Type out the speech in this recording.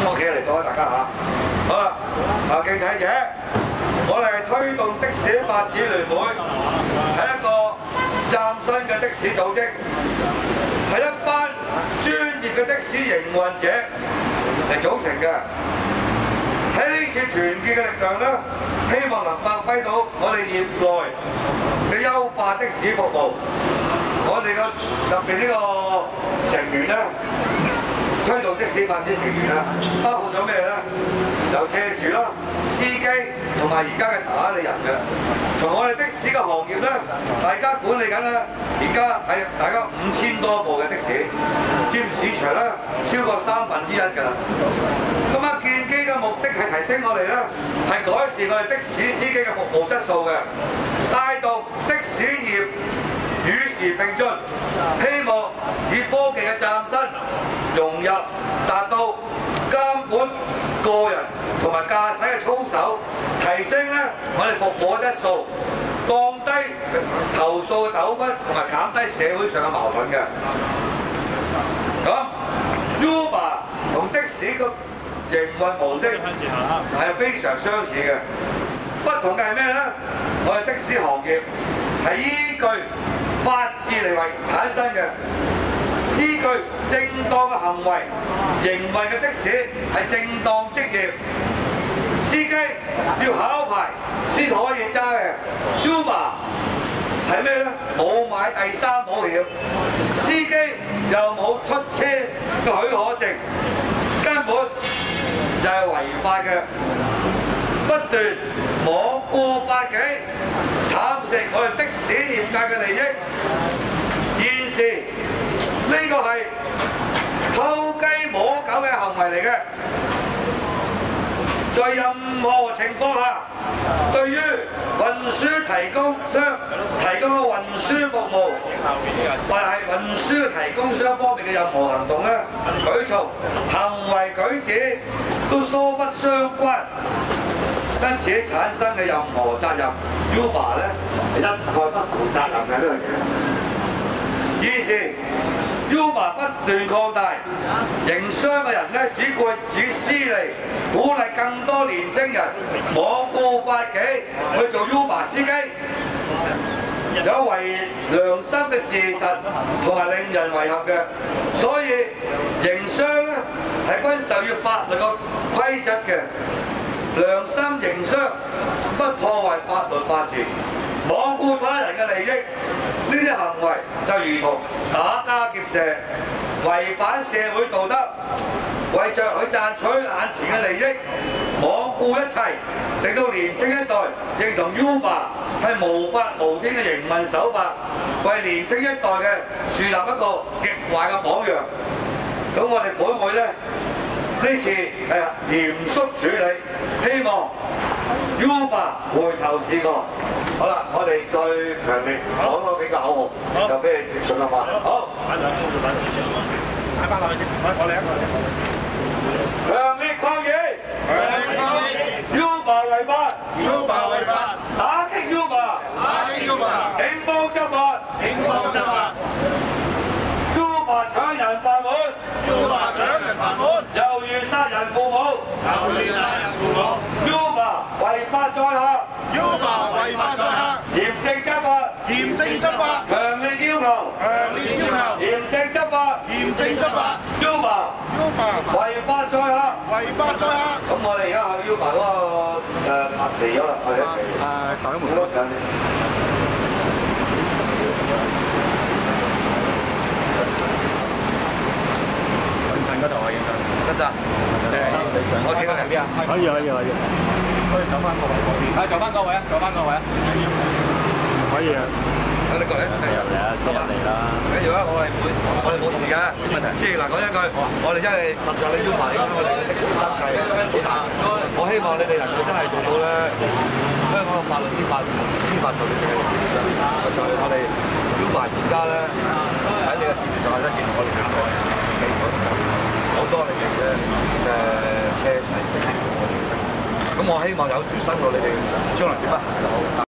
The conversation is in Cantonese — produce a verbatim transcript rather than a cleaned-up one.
企嚟講大家嚇。好啦，啊敬體者，我哋係推動的士發展聯會，係一個嶄新嘅的士組織，係一班專業嘅的士營運者嚟組成嘅。喺呢次團結嘅力量咧，希望能發揮到我哋業內嘅優化的士服務。我哋嘅特別呢個成員咧，推動的士發展成員啦，包括咗咩咧？有車主啦、司機同埋而家嘅打理人嘅。從我哋的士嘅行業咧，大家管理緊咧，而家係大家五千多部嘅的士，佔市場咧超過三分之一㗎啦。咁啊，建基嘅目的係提升我哋咧，係改善我哋的士司機嘅服務質素嘅，帶動的士業與時並進，希望以科技嘅嶄新融入，達到監管個人同埋駕駛嘅操守，提升咧我哋服務嘅質素，降低投訴嘅糾紛，同埋減低社會上嘅矛盾嘅。咁 Uber 同的士個營運模式係非常相似嘅，不同嘅係咩咧？我哋的士行業係依據法治嚟為產生嘅，依據正當嘅行為營運嘅的士係正當職業，司機要考牌先可以揸嘅。Uber 係咩咧？冇買第三保險，司機又冇出車嘅許可證，根本就係違法嘅，不斷罔顧法紀，蠶食我哋的士業界嘅利益。現時呢個係偷雞摸狗嘅行為嚟嘅，在任何情況下，對於運輸提供商提供嘅運輸服務，或係運輸提供商方面嘅任何行動咧、舉措、行為舉止都疏忽相關，因此產生嘅任何責任 ，Uber 咧係一概不負責任嘅呢樣嘢。於是 Uber 不斷擴大，營商嘅人咧只顧自己私利，鼓勵更多年青人罔顧法紀去做 Uber 司機，有違良心嘅事實同埋令人遺憾嘅。所以營商咧係遵守要法律個規則嘅，良心營商不破壞法律法治，罔顧他人嘅利益。呢啲行為就如同打家劫舍，違反社會道德，為着佢賺取眼前嘅利益，罔顧一切，令到年青一代認同 Uber 係無法無天嘅營運手法，為年青一代嘅樹立一個極壞嘅榜樣。咁我哋本會咧呢次係嚴肅處理，希望 Uber 回頭是岸。好啦，我哋再強烈講多幾個口號，就俾你接信啦嘛。好，擺翻落去先，我嚟一個。強烈抗議！強烈抗議 ！Uber 違法 ！Uber 違法！打擊 Uber！ 打擊 Uber！ 警方執法！警方執法 ！Uber 搶人飯碗 ！Uber 搶人飯碗！猶如殺人父母！猶如殺人父母 ！Uber 違法在下 ！Uber 違法在下！嚴正執法！嚴正執法！強烈要求！強烈要求！嚴正執法！嚴正執法 ！Uber Uber 違法在下！違法在下！咁我哋而家去 Uber 嗰個誒嚟咗啦，我哋一齊誒打開門咯。嗰度啊，影相得唔得？我幾個人邊啊？可以可以可以。可以走翻個位嗰邊。啊，走翻個位啊，走翻個位啊。可以啊。等你過嚟。入嚟啊，入嚟啦。緊要啊！我係會，我哋冇事㗎。冇問題。即係嗱，講一句，我哋真係實在你 Uber 嚟緊，我哋嘅的士生計好大。我希望你哋能夠真係做到咧，香港嘅法律依法依法做你哋嘅嘢。實在我哋 Uber 而家咧喺你嘅事業上係一件我哋嘅基本。好多你哋嘅誒車係識我哋，咁我希望有條生路，你哋將來點樣行就好。